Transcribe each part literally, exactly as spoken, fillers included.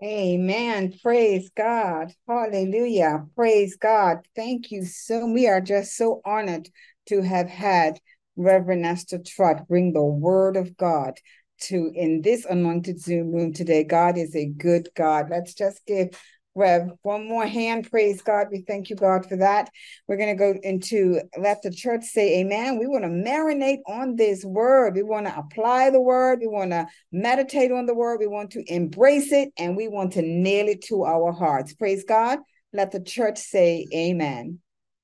Amen. Praise God. Hallelujah. Praise God. Thank you so We are just so honored to have had Reverend Esther Trott bring the word of God to in this anointed Zoom room today. God is a good God. Let's just give Rev one more hand. Praise God. We thank you, God, for that. We're going to go into let the church say amen. We want to marinate on this word. We want to apply the word. We want to meditate on the word. We want to embrace it, and we want to nail it to our hearts. Praise God. Let the church say amen.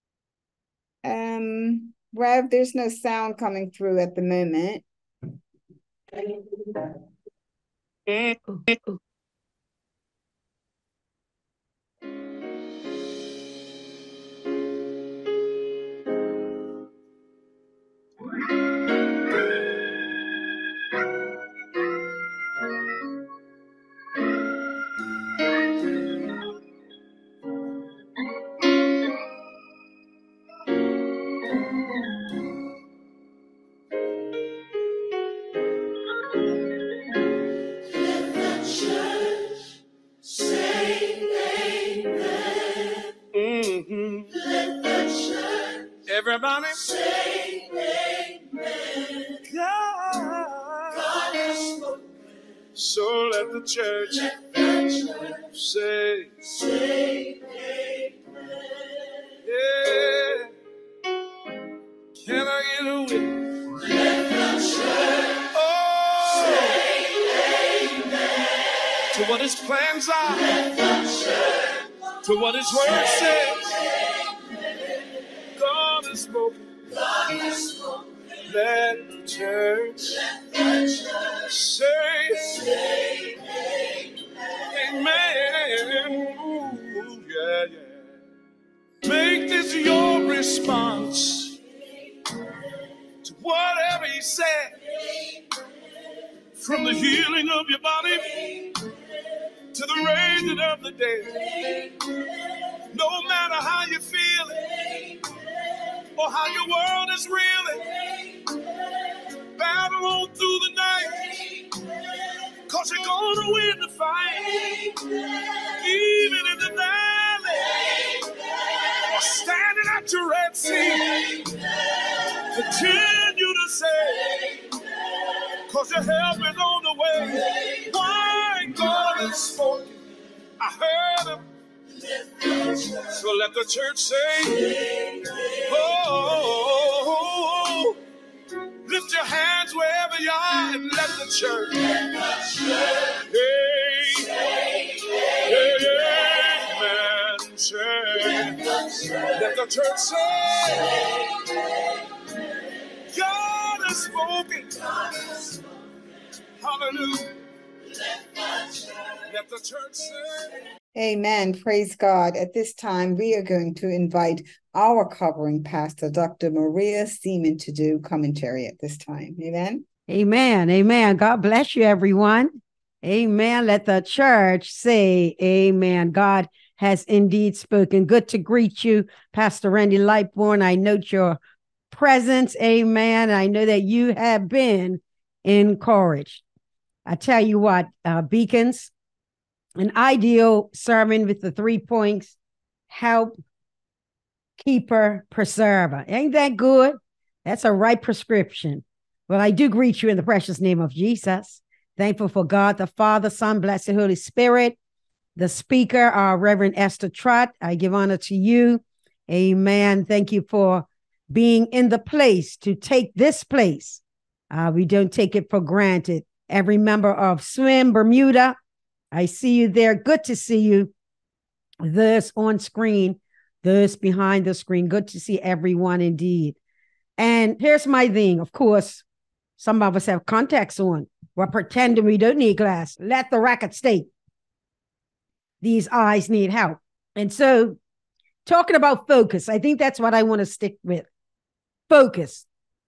Um, Rev, there's no sound coming through at the moment. Everybody say amen. God, God has spoken. So let the church, let the church say, say amen. Yeah. Can I get a witness? Let the church oh, say amen. To what his plans are. Let the church to what his word says. God has spoken. God has spoken. Let the church, Let the church say, say amen. Amen. Ooh, yeah, yeah. Make this your response to whatever he said. From the healing of your body to the raising of the dead. No matter how you feel or how your world is reeling, battle on through the night, cause you're gonna win the fight. Even in the valley or standing at your Red Sea, continue to say, cause your help is on the way. Why? God has spoken. I heard him. So let the church say, oh, lift your hands wherever you are and let the church, hey, amen, say, let the church say, God has spoken. Hallelujah. Let the church say. Amen. Praise God. At this time, we are going to invite our covering pastor, Doctor Maria Seaman, to do commentary at this time. Amen. Amen. Amen. God bless you, everyone. Amen. Let the church say amen. God has indeed spoken. Good to greet you, Pastor Randy Lightbourne. I note your presence. Amen. I know that you have been encouraged. I tell you what, uh, Beacons, an ideal sermon with the three points: help, keeper, preserver. Ain't that good? That's a right prescription. Well, I do greet you in the precious name of Jesus. Thankful for God, the Father, Son, blessed Holy Spirit. The speaker, our Reverend Esther Trott, I give honor to you. Amen. Thank you for being in the place to take this place. Uh, we don't take it for granted. Every member of Swim Bermuda, I see you there. Good to see you. Those on screen, those behind the screen. Good to see everyone indeed. And here's my thing. Of course, some of us have contacts on. We're pretending we don't need glass. Let the record state. These eyes need help. And so, talking about focus, I think that's what I want to stick with. Focus.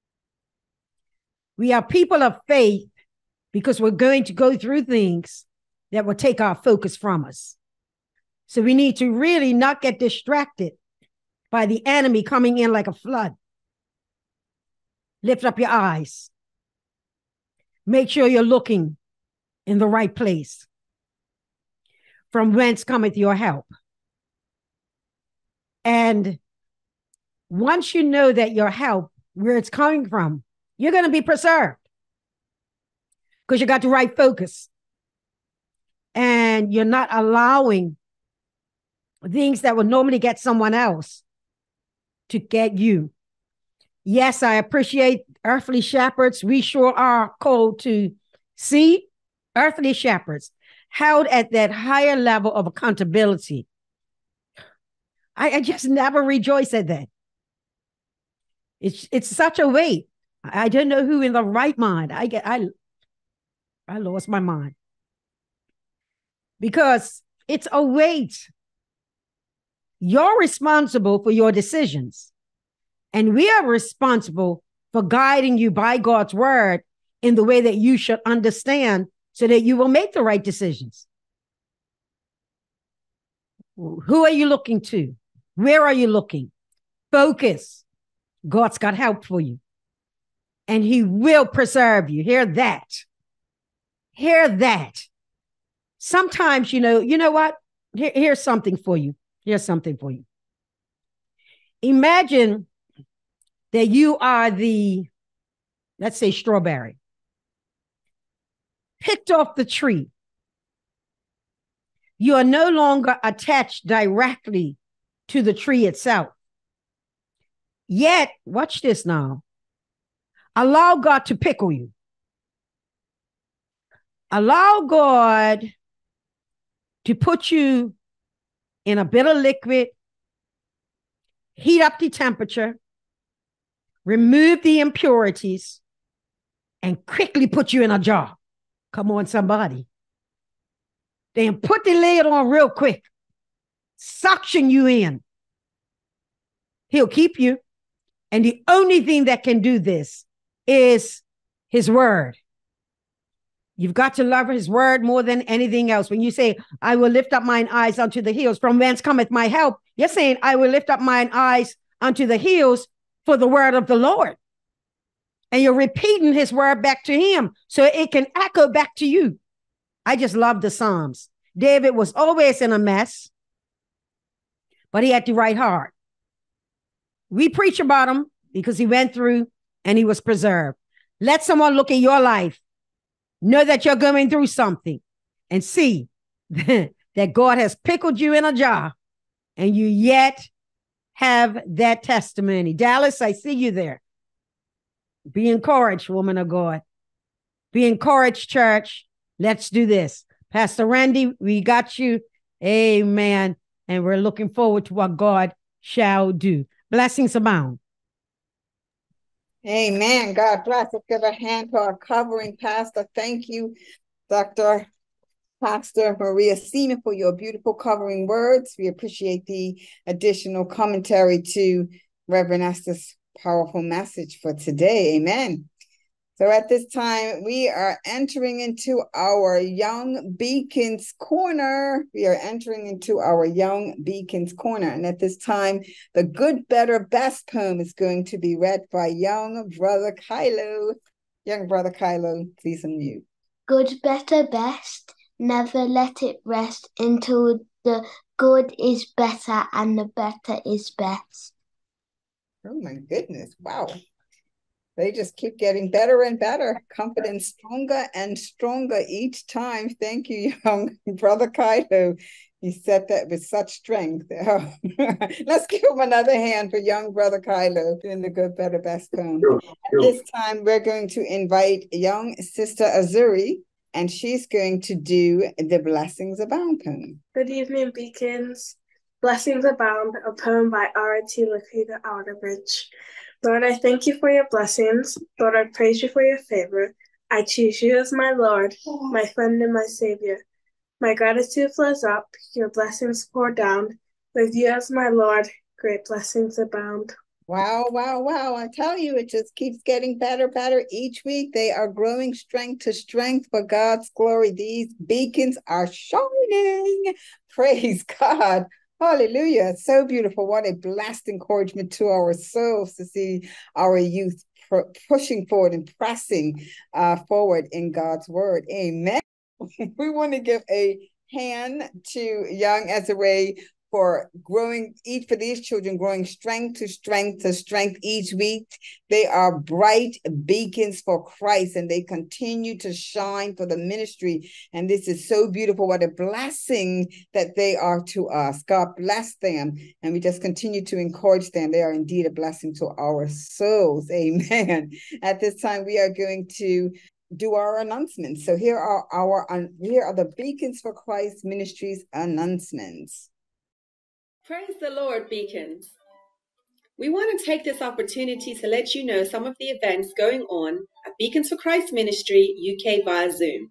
We are people of faith because we're going to go through things that will take our focus from us. So we need to really not get distracted by the enemy coming in like a flood. Lift up your eyes. Make sure you're looking in the right place. from whence cometh your help. And once you know that your help, where it's coming from, you're going to be preserved because you got the right focus. And you're not allowing things that would normally get someone else to get you. Yes, I appreciate earthly shepherds. We sure are called to see earthly shepherds held at that higher level of accountability. I, I just never rejoice at that. It's it's such a weight. I don't know who in the right mind. I get I I lost my mind. Because it's a weight. You're responsible for your decisions. And we are responsible for guiding you by God's word in the way that you should understand so that you will make the right decisions. Who are you looking to? Where are you looking? Focus. God's got help for you. And he will preserve you. Hear that. Hear that. Sometimes, you know, you know what? Here, here's something for you. Here's something for you. Imagine that you are the, let's say, strawberry, picked off the tree. You are no longer attached directly to the tree itself. Yet, watch this now. Allow God to pickle you. Allow God to put you in a bit of liquid, heat up the temperature, remove the impurities, and quickly put you in a jar. Come on, somebody. Then put the lid on real quick. Suction you in. He'll keep you. And the only thing that can do this is his word. You've got to love his word more than anything else. When you say, I will lift up mine eyes unto the hills, from whence cometh my help, you're saying, I will lift up mine eyes unto the hills for the word of the Lord. And you're repeating his word back to him so it can echo back to you. I just love the Psalms. David was always in a mess, but he had the right heart. We preach about him because he went through and he was preserved. Let someone look at your life, know that you're going through something, and see that God has pickled you in a jar and you yet have that testimony. Dallas, I see you there. Be encouraged, woman of God. Be encouraged, church. Let's do this. Pastor Randy, we got you. Amen. And we're looking forward to what God shall do. Blessings abound. Amen. God bless. Let's give a hand to our covering pastor. Thank you, Doctor Pastor Maria Sina, for your beautiful covering words. We appreciate the additional commentary to Reverend Esther's powerful message for today. Amen. So at this time, we are entering into our Young Beacons Corner. We are entering into our Young Beacons Corner. And at this time, the Good, Better, Best poem is going to be read by young brother Kylo. Young brother Kylo, please unmute. Good, better, best. Never let it rest until the good is better and the better is best. Oh my goodness. Wow. They just keep getting better and better, confident, stronger and stronger each time. Thank you, young brother Kylo. He said that with such strength. Oh. Let's give him another hand for young brother Kylo doing the Good, Better, Best poem. At this time, we're going to invite young sister Azuri, and she's going to do the Blessings Abound poem. Good evening, Beacons. Blessings Abound, a poem by R T Lakita Alderbridge. Lord, I thank you for your blessings. Lord, I praise you for your favor. I choose you as my Lord, my friend and my Savior. My gratitude flows up, your blessings pour down. With you as my Lord, great blessings abound. Wow, wow, wow. I tell you, it just keeps getting better, better each week. They are growing strength to strength for God's glory. These beacons are shining. Praise God. Hallelujah. It's so beautiful. What a blessed encouragement to our souls to see our youth pr- pushing forward and pressing uh, forward in God's word. Amen. We want to give a hand to young Ezra for growing, each for these children, growing strength to strength to strength each week. They are bright beacons for Christ, and they continue to shine for the ministry. And this is so beautiful. What a blessing that they are to us. God bless them. And we just continue to encourage them. They are indeed a blessing to our souls. Amen. At this time, we are going to do our announcements. So here are our, here are the Beacons for Christ Ministries announcements. Praise the Lord, Beacons. We want to take this opportunity to let you know some of the events going on at Beacons for Christ Ministry U K via Zoom.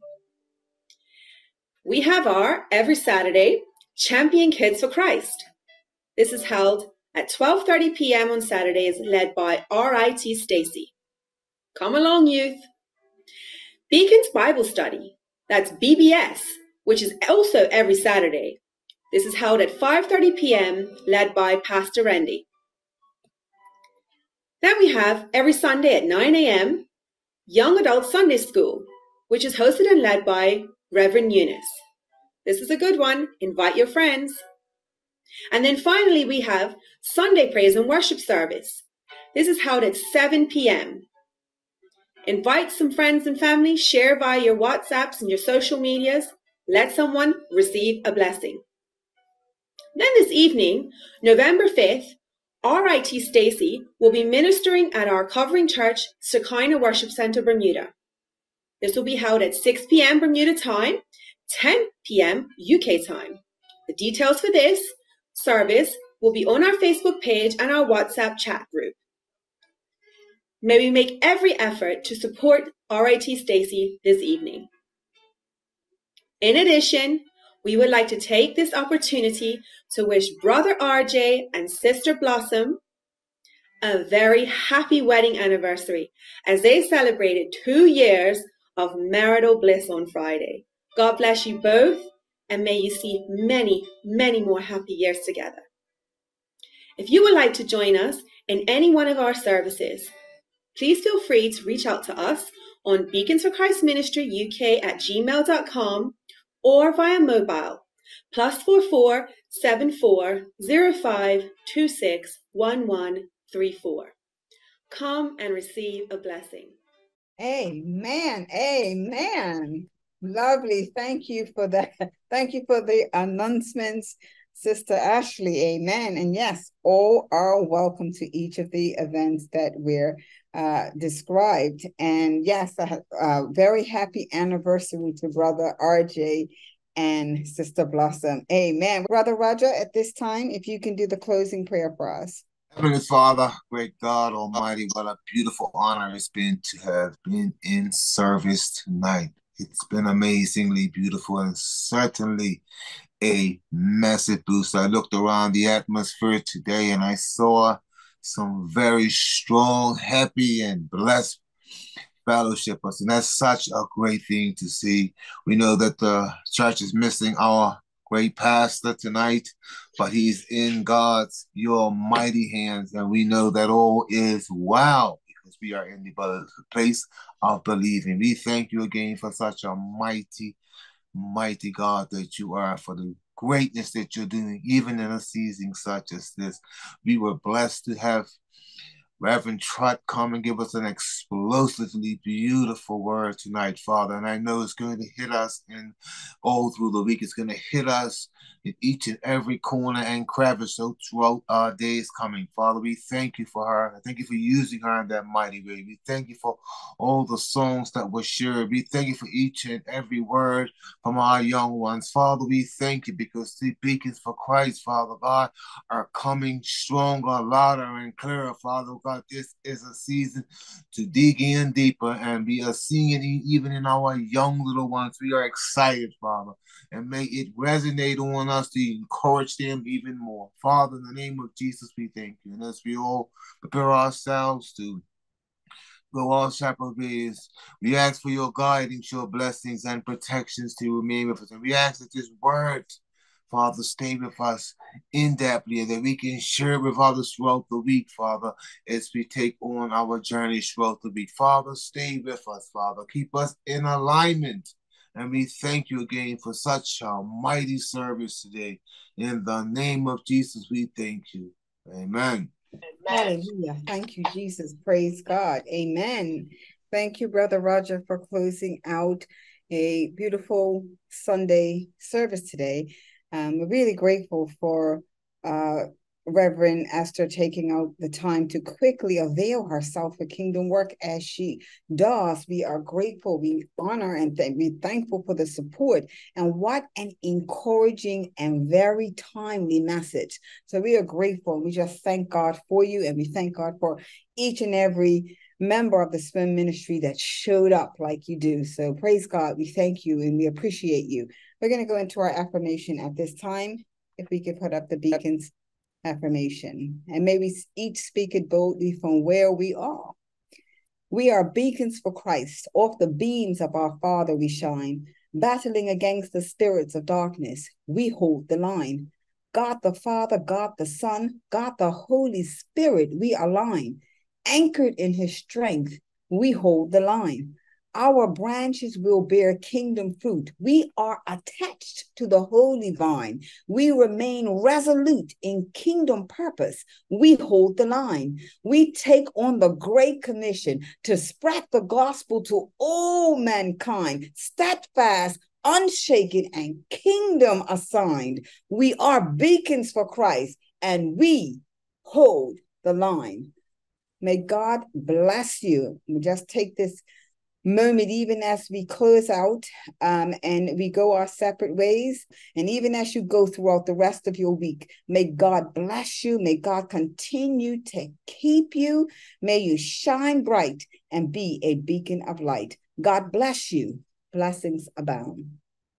We have our every Saturday Champion Kids for Christ. This is held at twelve thirty p m on Saturdays, led by R I T Stacy. Come along, youth. Beacons Bible Study, that's B B S, which is also every Saturday. This is held at five thirty p m, led by Pastor Randy. Then we have every Sunday at nine a m, Young Adult Sunday School, which is hosted and led by Reverend Eunice. This is a good one. Invite your friends. And then finally, we have Sunday Praise and Worship Service. This is held at seven p m Invite some friends and family, share via your WhatsApps and your social medias. Let someone receive a blessing. Then this evening, November fifth, R I T Stacy will be ministering at our covering church, Shekinah Worship Center, Bermuda. This will be held at six p m Bermuda time, ten p m U K time. The details for this service will be on our Facebook page and our WhatsApp chat group. May we make every effort to support R I T Stacy this evening. In addition, we would like to take this opportunity to wish Brother R J and Sister Blossom a very happy wedding anniversary as they celebrated two years of marital bliss on Friday. God bless you both, and may you see many, many more happy years together. If you would like to join us in any one of our services, please feel free to reach out to us on Beacons for Christ Ministry U K at gmail dot com or via mobile, plus four four seven four zero five two six one one three four. Come and receive a blessing. Amen. Amen. Lovely. Thank you for that. Thank you for the announcements, Sister Ashley. Amen. And yes, all are welcome to each of the events that we're uh, described. And yes, a, a very happy anniversary to Brother R J and Sister Blossom. Amen. Brother Roger, at this time, if you can do the closing prayer for us. Heavenly Father, great God Almighty, what a beautiful honor it's been to have been in service tonight. It's been amazingly beautiful and certainly a massive boost. I looked around the atmosphere today and I saw some very strong, happy, and blessed fellowshippers, and that's such a great thing to see. We know that the church is missing our great pastor tonight, but he's in God's, your mighty hands, and we know that all is well because we are in the place of believing. We thank you again for such a mighty, mighty God that you are, for the greatness that you're doing, even in a season such as this. We were blessed to have Reverend Trott come and give us an explosively beautiful word tonight, Father. And I know it's going to hit us in all through the week. It's going to hit us in each and every corner and crevice so throughout our days coming. Father, we thank you for her. I thank you for using her in that mighty way. We thank you for all the songs that were shared. We thank you for each and every word from our young ones. Father, we thank you because the Beacons for Christ, Father God, are coming stronger, louder, and clearer, Father God. This is a season to dig in deeper, and we are seeing it even in our young little ones. We are excited, Father, and may it resonate on us to encourage them even more. Father, in the name of Jesus, we thank you. And as we all prepare ourselves to go our separate ways, we ask for your guidance, your blessings, and protections to remain with us. And we ask that this word, Father, stay with us in-depthly, and that we can share it with others throughout the week, Father, as we take on our journey throughout the week. Father, stay with us, Father. Keep us in alignment And we thank you again for such a mighty service today. In the name of Jesus, we thank you. Amen. Hallelujah. Thank you, Jesus. Praise God. Amen. Thank you, Brother Roger, for closing out a beautiful Sunday service today. Um, we're really grateful for uh, Reverend Esther taking out the time to quickly avail herself for kingdom work as she does. We are grateful, we honor, and th- we're thankful for the support. And what an encouraging and very timely message. So we are grateful. We just thank God for you, and we thank God for each and every member of the Swim Ministry that showed up like you do. So praise God. We thank you and we appreciate you. We're going to go into our affirmation at this time. If we could put up the beacons affirmation, and maybe each speak it boldly from where we are. We are beacons for Christ. Off the beams of our Father we shine. Battling against the spirits of darkness, we hold the line. God the Father, God the Son, God the Holy Spirit, we align. Anchored in his strength, we hold the line. Our branches will bear kingdom fruit. We are attached to the holy vine. We remain resolute in kingdom purpose. We hold the line. We take on the great commission to spread the gospel to all mankind, steadfast, unshaken, and kingdom assigned. We are beacons for Christ, and we hold the line. May God bless you. We just take this moment, even as we close out um, and we go our separate ways, and even as you go throughout the rest of your week, may God bless you. May God continue to keep you. May you shine bright and be a beacon of light. God bless you. Blessings abound.